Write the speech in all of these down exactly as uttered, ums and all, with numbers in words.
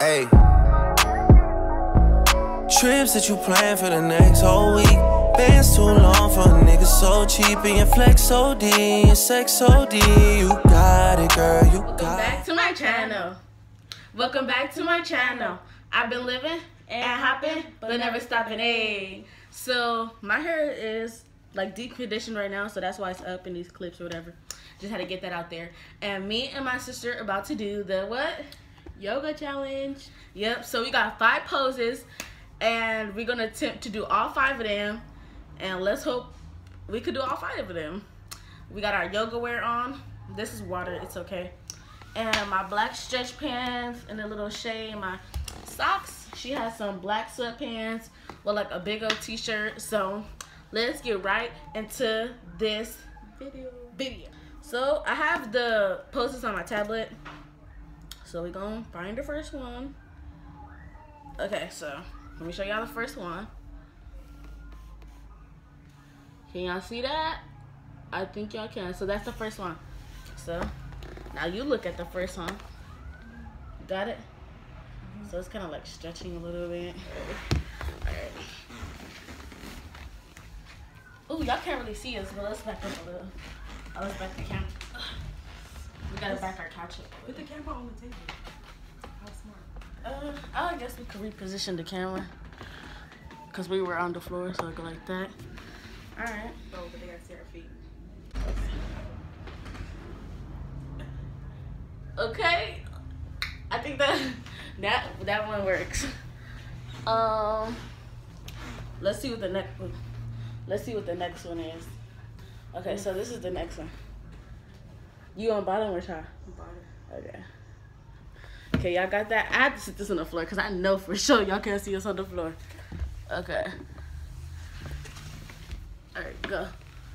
Hey. Trips that you plan for the next whole week. Bands too long for a nigga so cheap. And your flex O D, and your sex O D. You got it, girl, you got it. Welcome back to my channel. Welcome back to my channel. I've been living and hopping, but never stopping. Hey. So my hair is like deep conditioned right now, so that's why it's up in these clips or whatever. Just had to get that out there. And me and my sister are about to do the what? Yoga challenge. Yep. So we got five poses, and we're gonna attempt to do all five of them. And let's hope we could do all five of them. We got our yoga wear on. This is water. It's okay. And my black stretch pants and a little shade. My socks. She has some black sweatpants with like a big old t-shirt. So let's get right into this video. Video. So I have the poses on my tablet. So we're gonna find the first one. Okay, so let me show y'all the first one. Can y'all see that? I think y'all can. So that's the first one. So now you look at the first one. Got it? Mm-hmm. So it's kind of like stretching a little bit. Alright. Oh, y'all can't really see us, but let's back up a little. Oh, let's back the camera. We gotta back our couch up. Put the camera on the table. How smart. Uh, I guess we could reposition the camera. Because we were on the floor, so it go like that. Alright. Oh, but they gotta see our feet. Okay. I think that that that one works. Um let's see what the next one let's see what the next one is. Okay, so this is the next one. You on bottom or top? Bottom. Okay. Okay, y'all got that? I have to sit this on the floor because I know for sure y'all can't see us on the floor. Okay. Alright, go.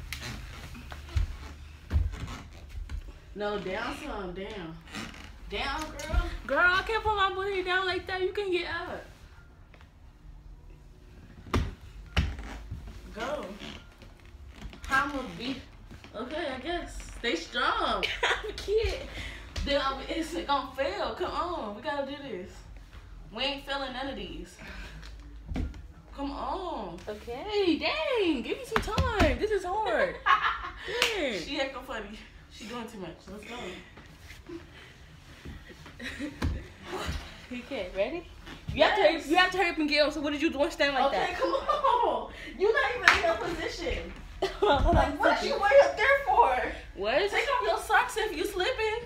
No, down some, down. Down, girl. Girl, I can't put my booty down like that. You can get up. Go. How am I be? Okay, I guess. Stay strong. I'm a kid. Then I'm, it's gonna fail. Come on. We gotta do this. We ain't failing none of these. Come on. Okay, dang. Give me some time. This is hard. Dang. She acting funny. She doing too much. Let's go. Okay, ready? You Yes. have to hurry, you have to hurry up and get up. So what did you do? Stand like Okay, that. come on. You're not even in a position. Like, What you way up there for? What? Take off your socks if you slipping.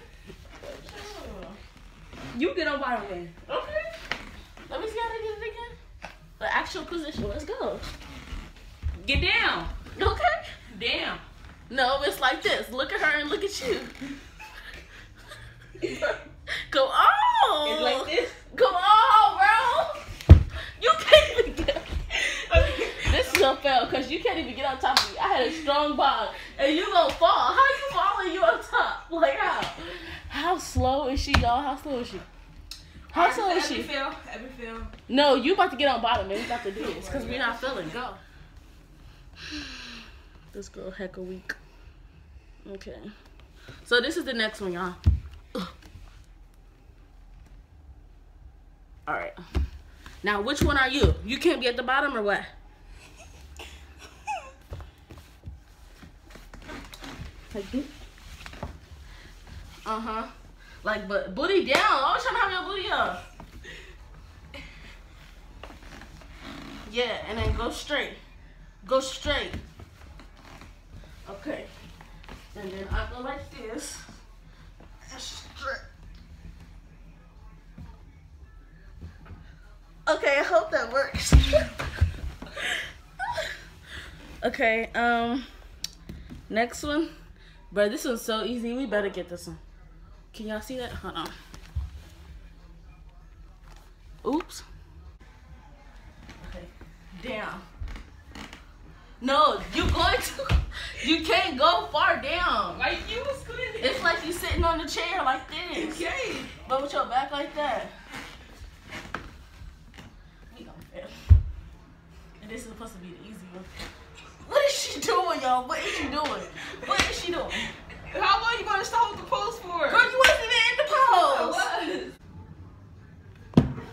You get on bottom then. Okay. Let me see how they did it again. The actual position. Let's go. Get down. Okay. Down. No, it's like this. Look at her and look at you. Come on. It's like this. Come on, bro. You can't even get. Okay. This is a fail because you can't even get on top of me. I had a strong bond, and you gonna fall. How you falling? You on top? Like how? How slow is she, y'all? How slow is she? How slow is she? Every fail. Every fail. No, you about to get on bottom, and we about to do this because we're not feeling. Go. This girl hecka weak. Okay. So this is the next one, y'all. All right. Now, which one are you? You can't be at the bottom or what? Like this? Uh-huh. Like, but booty down. I was trying to have your booty up. Yeah, and then go straight. Go straight. Okay. And then I go like this. Straight. Okay, I hope that works. Okay, um, next one. Bro, this one's so easy. We better get this one. Can y'all see that? Hold on. Oops. Okay, down. No, you going to, you can't go far down. Like you was good. It's like you sitting on the chair like this. Okay. But with your back like that. We gonna fail. And this is supposed to be the easy one. What is she doing, y'all? What is she doing? What is she doing? How long you gonna hold the pose for? Girl, you wasn't even in the pose. I was.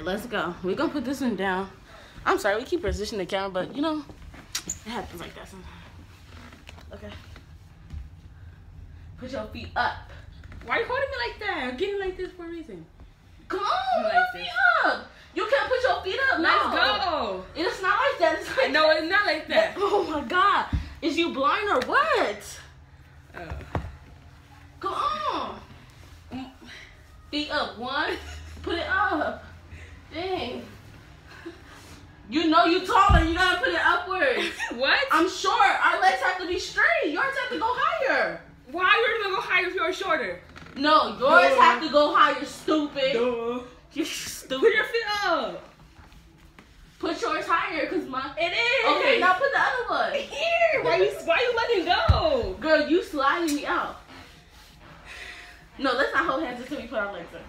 let's go. We're gonna put this one down. I'm sorry, we keep positioning the camera, but you know, it happens like that sometimes. Okay. Put your feet up. Why are you holding me like that? I'm getting like this for a reason. Come on, like put your this. feet up. You can't put your feet up. Let's no. go. It's not like that. It's like No, it's not like that. Oh my God. Is you blind or what? Oh. Come on. Feet up. One. Put it up. Dang. You know you taller. You gotta put it upwards. What? I'm short. Our legs have to be straight. Yours have to go higher. Why are you gonna go higher if you're shorter? No, yours Duh. have to go higher, stupid. Duh. You're stupid. Put your feet up. Put yours higher, cause my. It is. Okay, now put the other one. Here. Why you? Why you letting go? Girl, you sliding me out. No, let's not hold hands until we put our legs in.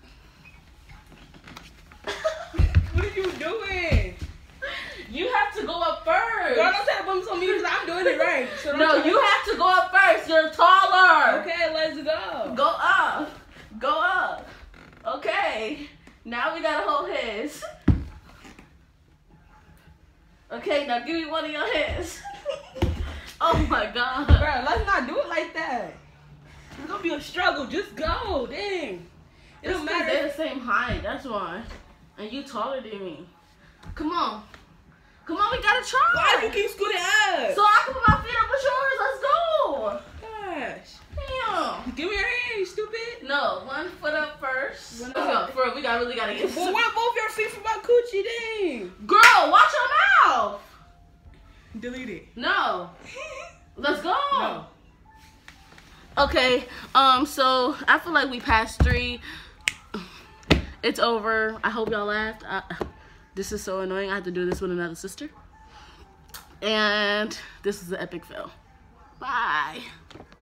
What are you doing? You have to go up first. Girl, don't try to bump on me because I'm doing it right. So don't No, try- you have to go up first. You're taller. Okay, let's go. Go up. Go up. Okay. Now we gotta hold hands. Okay, now give me one of your hands. Oh my God. Bro, let's not do it like that. It's gonna be a struggle. Just go. Dang. It It's don't because matter. they're the same height. That's why. And you taller than me. Come on. Come on, we gotta try. Why do you keep scooting up? So I can put my feet up with yours. Let's go. Gosh. Damn. Give me your hand, you stupid. No, one foot up first. One Let's go. up. For real, we got really gotta get. Well, where both your feet from my coochie? Dang. Girl, watch your mouth. Delete it. No. Let's go. No. Okay. Um. So I feel like we passed three. It's over. I hope y'all laughed. I, this is so annoying. I have to do this with another sister. And this is an epic fail. Bye.